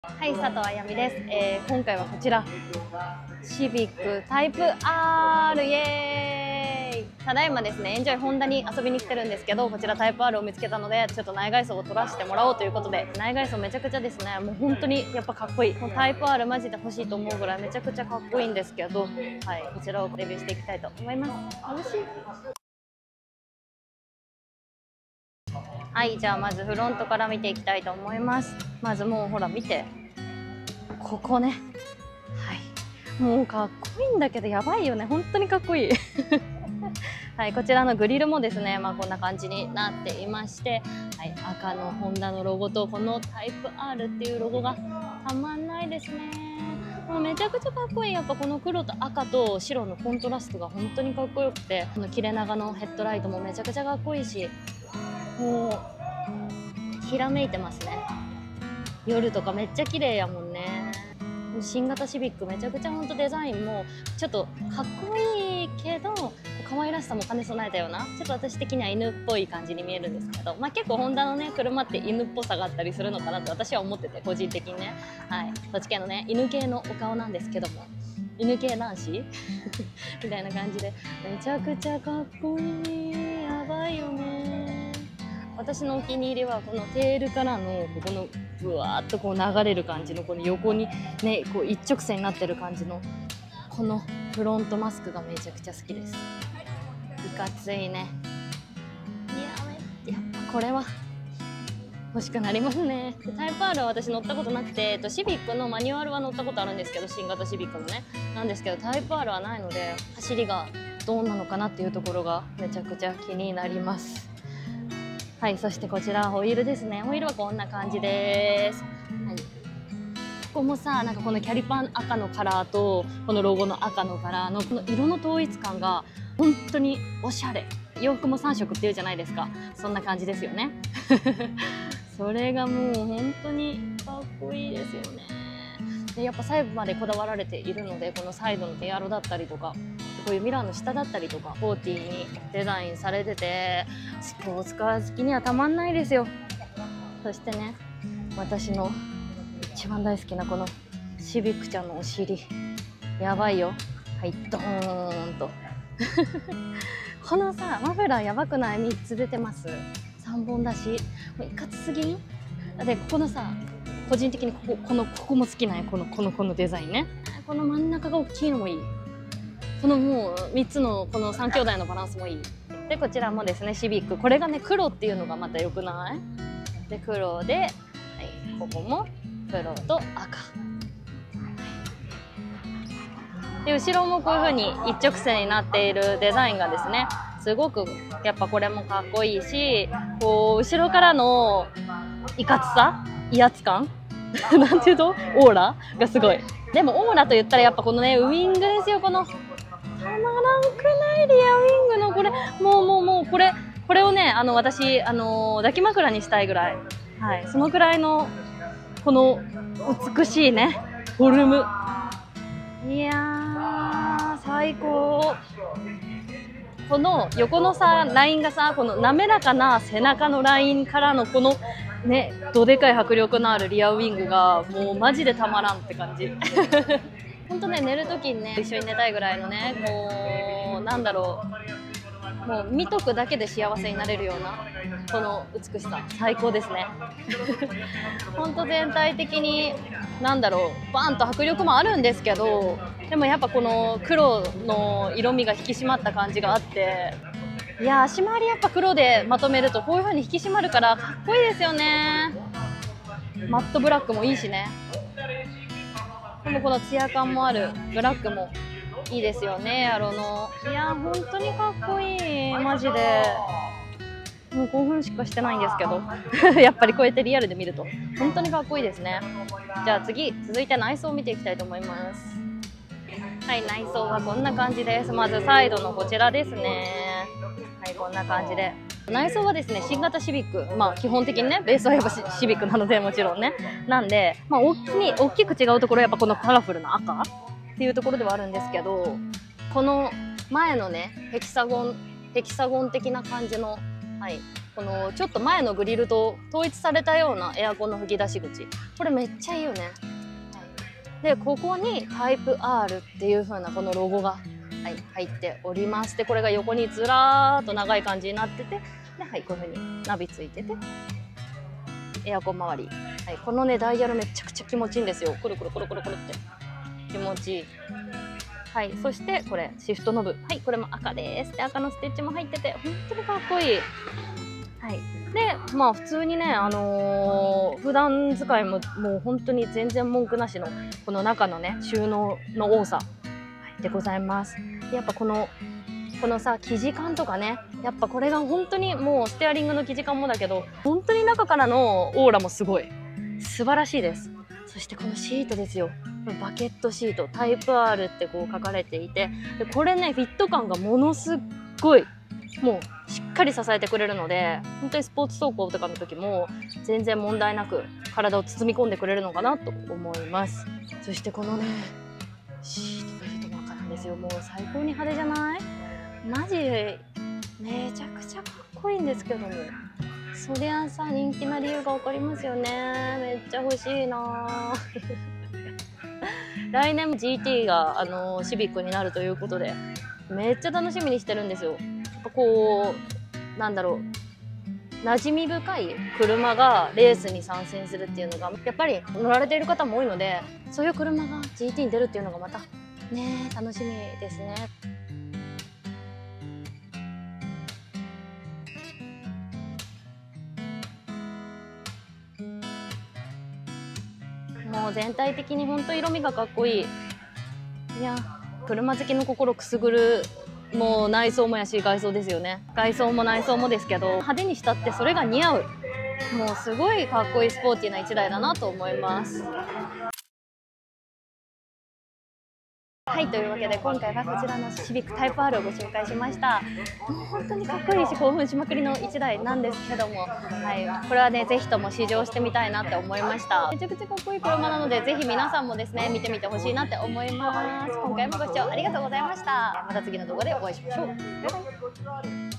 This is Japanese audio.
はい、佐藤あやみです。今回はこちらシビックタイプ R イエーイ。ただいまですね、エンジョイホンダに遊びに来てるんですけど、こちらタイプ R を見つけたので、ちょっと内外装を撮らせてもらおうということで、内外装めちゃくちゃですね、もう本当にやっぱかっこいい。もうタイプ R マジで欲しいと思うぐらいめちゃくちゃかっこいいんですけど、はい、こちらをレビューしていきたいと思います。楽しい。はい、じゃあまずフロントから見ていきたいと思います。まずもうほら見て、ここね、はい、もうかっこいいんだけどやばいよね、本当にかっこいいはい、こちらのグリルもですね、こんな感じになっていまして、はい、赤のホンダのロゴとこのタイプ R っていうロゴがたまんないですね。もうめちゃくちゃかっこいい。やっぱこの黒と赤と白のコントラストが本当にかっこよくて、この切れ長のヘッドライトもめちゃくちゃかっこいいし、もうひらめいてますね。夜とかめっちゃ綺麗やもんね。新型シビックめちゃくちゃほんとデザインもちょっとかっこいいけど可愛らしさも兼ね備えたような、ちょっと私的には犬っぽい感じに見えるんですけど、結構ホンダのね車って犬っぽさがあったりするのかなと私は思ってて、個人的にね、はい、そっち系のね犬系のお顔なんですけども、犬系男子みたいな感じでめちゃくちゃかっこいい。やばいよね。私のお気に入りはこのテールからのここのぶわーっとこう流れる感じのこの横にねこう一直線になってる感じのこのフロントマスクがめちゃくちゃ好きです。いかついね。やっぱこれは欲しくなりますね。タイプ R は私乗ったことなくて、シビックのマニュアルは乗ったことあるんですけど、新型シビックのねなんですけど、タイプ R はないので走りがどうなのかなっていうところがめちゃくちゃ気になります。はい、そしてこちらホイールですね。ホイールはこんな感じです。はい、ここもさ、なんかこのキャリパン赤のカラーとこのロゴの赤のカラーのこの色の統一感が本当におしゃれ。洋服も3色っていうじゃないですか。そんな感じですよねそれがもう本当にかっこいいですよね。でやっぱ細部までこだわられているので、このサイドのエアロだったりとか、こういうミラーの下だったりとかスポーティーにデザインされてて、スポーツカー好きにはたまんないですよ。そしてね、私の一番大好きなこのシビックちゃんのお尻やばいよ。はい、ドーンとこのさマフラーやばくない？3つ出てます。3本だしもういかつすぎん？でここのさ、個人的にここも好きなんや。このデザインね。この真ん中が大きいのもいい。このもう3つのこの3兄弟のバランスもいい。でこちらもですねシビック、これがね黒っていうのがまた良くない？で黒で、はい、ここも黒と赤で、後ろもこういう風に一直線になっているデザインがですね、すごくやっぱこれもかっこいいし、こう後ろからのいかつさ、威圧感なんていうとオーラがすごい。でもオーラと言ったらやっぱこのねウイングですよ。このたまらんくない？リアウィングのこれもうこれをね私抱き枕にしたいぐらい、はい、そのくらいのこの美しいねフォルム。いやー最高。この横のさラインがさ、この滑らかな背中のラインからのこのねどでかい迫力のあるリアウィングがもうマジでたまらんって感じほんとね、寝るときにね一緒に寝たいぐらいのね、もうなんだろう、もう見とくだけで幸せになれるようなこの美しさ最高ですねほんと全体的になんだろう、バーンと迫力もあるんですけど、でもやっぱこの黒の色味が引き締まった感じがあって、いや足回りやっぱ黒でまとめるとこういう風に引き締まるからかっこいいですよね。マットブラックもいいしね。でもこのツヤ感もあるブラックもいいですよね、アロの。いや本当にかっこいい、マジで。もう興奮しかしてないんですけどやっぱりこうやってリアルで見ると本当にかっこいいですね。じゃあ続いて内装を見ていきたいと思います。はい、内装はこんな感じです。まずサイドのこちらですね。はい、こんな感じで内装はですね新型シビック、基本的にねベースはやっぱシビックなのでもちろんねなんで、大きく違うところはやっぱこのカラフルな赤っていうところではあるんですけど、この前のねヘキサゴン的な感じの、はい、ここのちょっと前のグリルと統一されたようなエアコンの吹き出し口、これめっちゃいいよね。でここにタイプ R っていう風なこのロゴが、入っておりまして、これが横にずらーっと長い感じになってて、でこういう風にナビついてて、エアコン周り、このねダイヤルめちゃくちゃ気持ちいいんですよ。くるくるくるくるくるって気持ちいい。そしてこれシフトノブ、これも赤です。で赤のステッチも入ってて本当にかっこいい。で普通にね、普段使いももう本当に全然文句なしのこの中のね収納の多さ、でございます。やっぱこのさ生地感とかね、やっぱこれが本当にもうステアリングの生地感もだけど、本当に中からのオーラもすごい素晴らしいです。そしてこのシートですよ。バケットシートタイプ R ってこう書かれていて、でこれねフィット感がものすっごいもうしっかり支えてくれるので、本当にスポーツ走行とかの時も全然問題なく体を包み込んでくれるのかなと思います。そしてこのねシートベルトも赤なんですよ。もう最高に派手じゃない？マジめちゃくちゃかっこいいんですけども、そりゃさ人気な理由が分かりますよね。めっちゃ欲しいな来年も GT がシビックになるということでめっちゃ楽しみにしてるんですよ。やっぱこうなんだろう、馴染み深い車がレースに参戦するっていうのがやっぱり乗られている方も多いので、そういう車が GT に出るっていうのがまたね楽しみですね。もう全体的に本当色味がかっこいい。いや車好きの心くすぐる、もう内装もやし外装ですよね。外装も内装もですけど派手にしたってそれが似合う、もうすごいかっこいいスポーティーな一台だなと思います。というわけで今回はこちらのシビックタイプ R をご紹介しました。もう本当にかっこいいし興奮しまくりの1台なんですけども、これはねぜひとも試乗してみたいなって思いました。めちゃくちゃかっこいい車なのでぜひ皆さんもですね見てみてほしいなって思います。今回もご視聴ありがとうございました。また次の動画でお会いしましょう。バイバイ。